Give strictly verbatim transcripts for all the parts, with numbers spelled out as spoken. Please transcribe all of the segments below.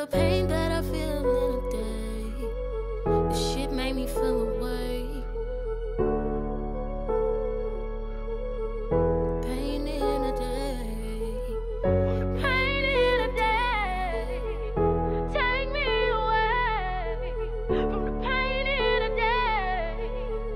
the pain that I feel in a day. This shit made me feel away. Pain in a day. Pain in a day. Take me away from the pain in a day.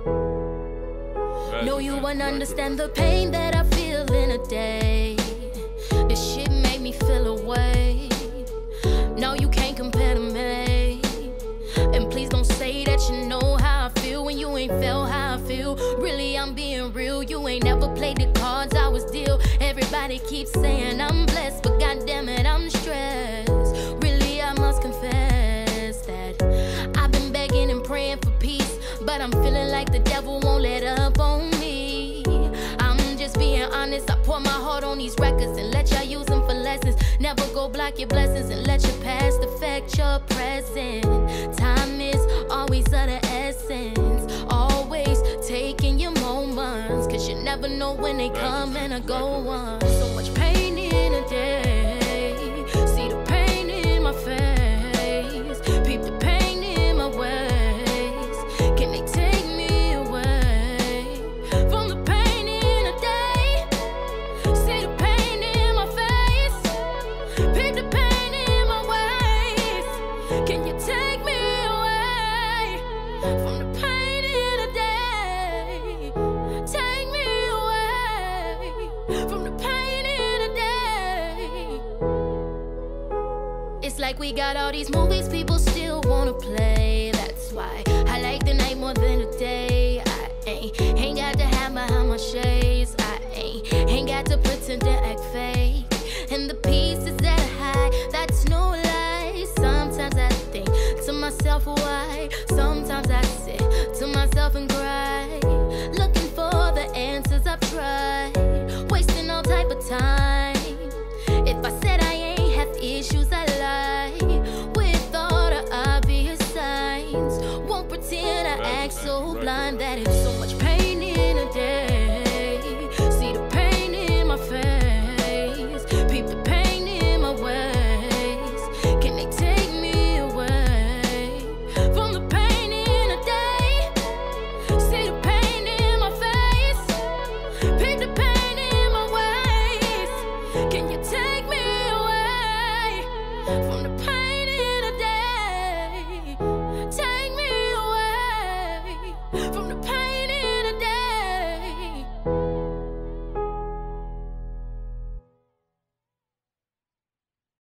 No, you won't understand the pain that I feel in a day. This shit made me feel away. No, you can't compare to me. And please don't say that you know how I feel when you ain't felt how I feel. Really, I'm being real. You ain't never played the cards I was dealt. Everybody keeps saying I'm blessed, but goddamn it, I'm stressed. Really, I must confess that I've been begging and praying for peace, but I'm feeling like the devil won't let up on me. I'm just being honest. I pour my heart on these records and let y'all use them for lessons. Never go block your blessings and let your past affect your present. Time is always of the essence. Always taking your moments, cause you never know when they come and I go on. So much pain in a day. See the pain in my face. Peep the pain in my ways. Can they take me away from the pain in a day? See the pain in my face. Peep the pain in my ways. Can you take me away from the pain in a day? Take me away from the pain in a day. It's like we got all these movies people still wanna play. That's why I like the night more than the day. I ain't, ain't got to have behind my shades. I ain't, ain't got to pretend to act fake. And the pieces that I hide, that's no lie. Sometimes I think to myself why. Sometimes I sit to myself and cry, looking for the answers I've tried, wasting all type of time. If I said I ain't have issues, I lie with all the obvious signs. Won't pretend I act so blind that it's so much pain.